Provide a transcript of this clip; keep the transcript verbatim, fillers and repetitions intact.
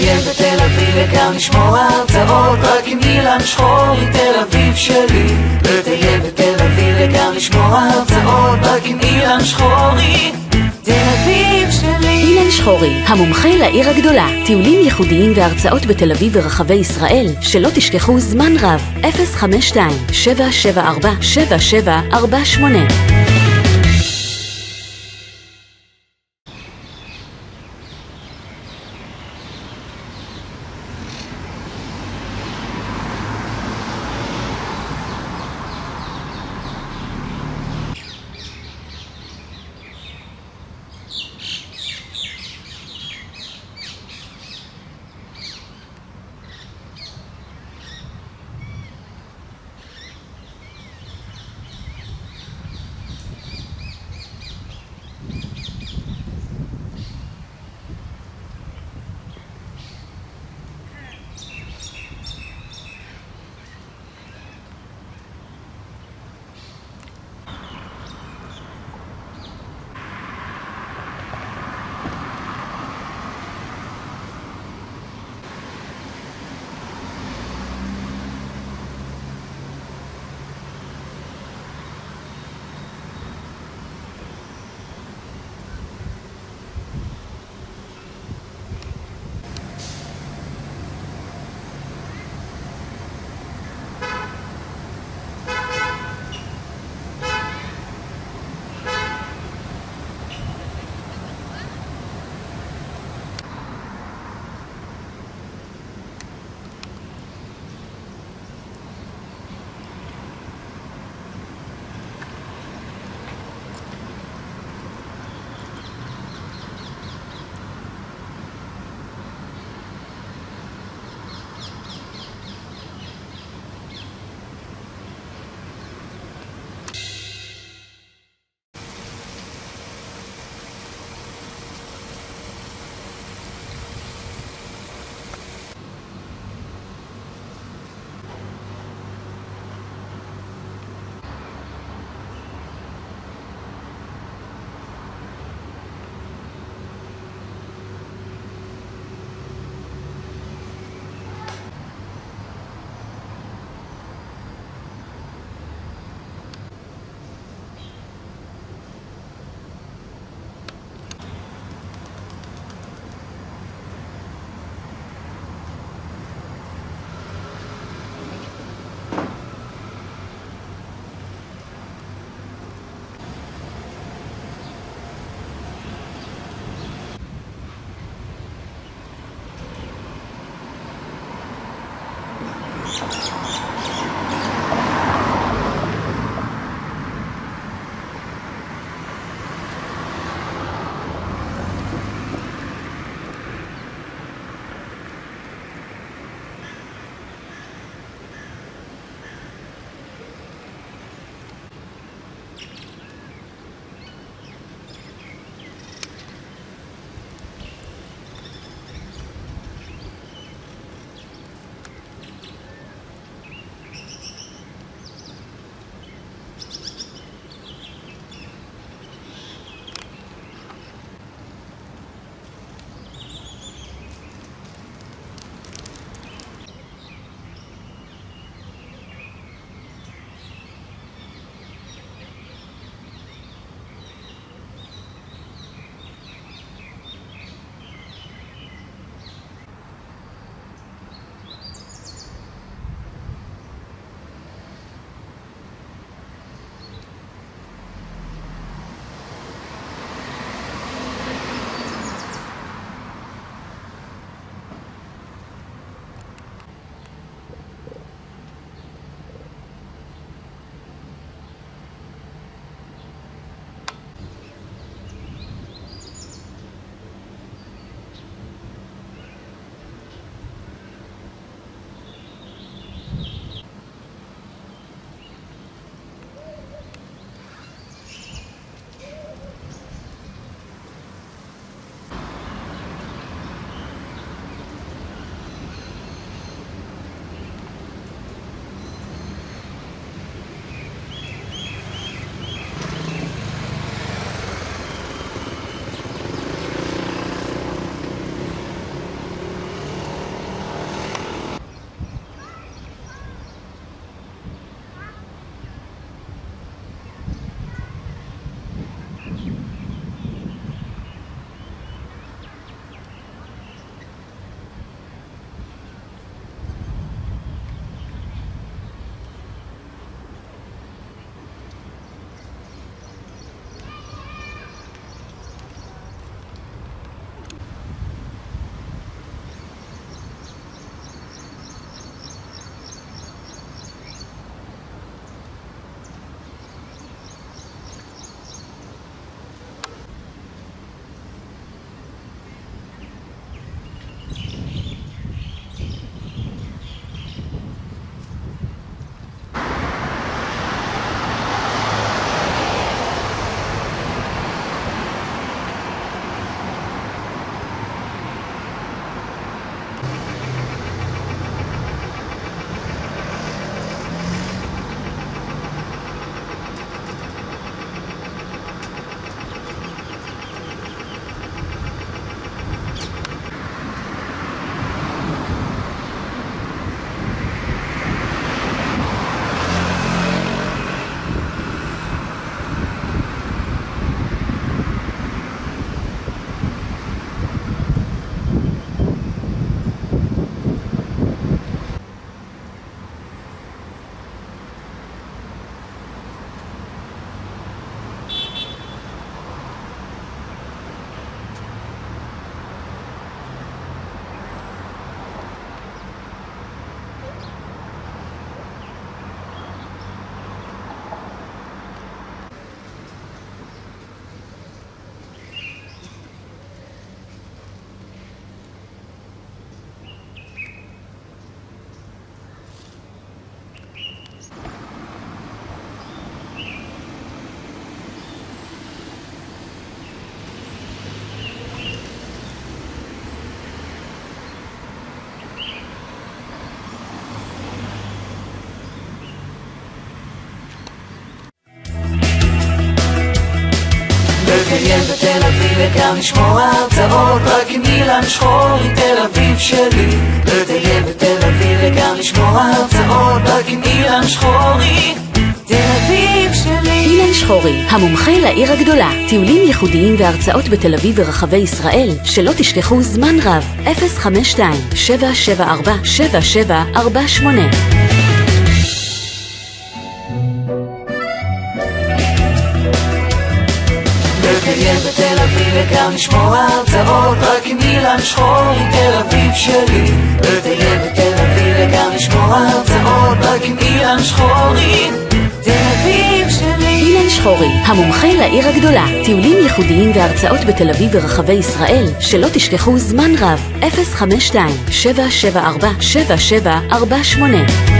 לטייל בתל אביב וגם לשמוע הרצאות רק עם אילן שחורי, תל אביב שלי. לטייל בתל אביב וגם לשמוע הרצאות רק עם אילן שחורי, תל אביב שלי. אילן שחורי, המומחה לעיר הגדולה. טיולים ייחודיים והרצאות בתל אביב ורחבי ישראל, שלא תשכחו זמן רב. אפס חמש שתיים שבע שבע ארבע שבע שבע ארבע שמונה. לטייל בתל אביב וגם לשמוע הרצאות רק עם אילן שחורי, תל אביב שלי. לטייל בתל אביב וגם לשמוע הרצאות רק עם אילן שחורי, תל אביב שלי. אילן שחורי, המומחה לעיר הגדולה. טיולים ייחודיים והרצאות בתל אביב ורחבי ישראל שלא תשכחו זמן רב. אפס חמש שתיים שבע שבע ארבע שבע שבע ארבע שמונה. לטייל בתל אביב וגם לשמוע הרצאות רק עם אילן שחורי, תל אביב שלי. לטייל בתל אביב וגם לשמוע הרצאות רק עם אילן שחורי, תל אביב שלי. אילן שחורי, המומחה לעיר הגדולה. טיולים ייחודיים והרצאות בתל אביב ורחבי ישראל שלא תשכחו זמן רב. אפס חמש שתיים שבע שבע ארבע שבע שבע ארבע שמונה.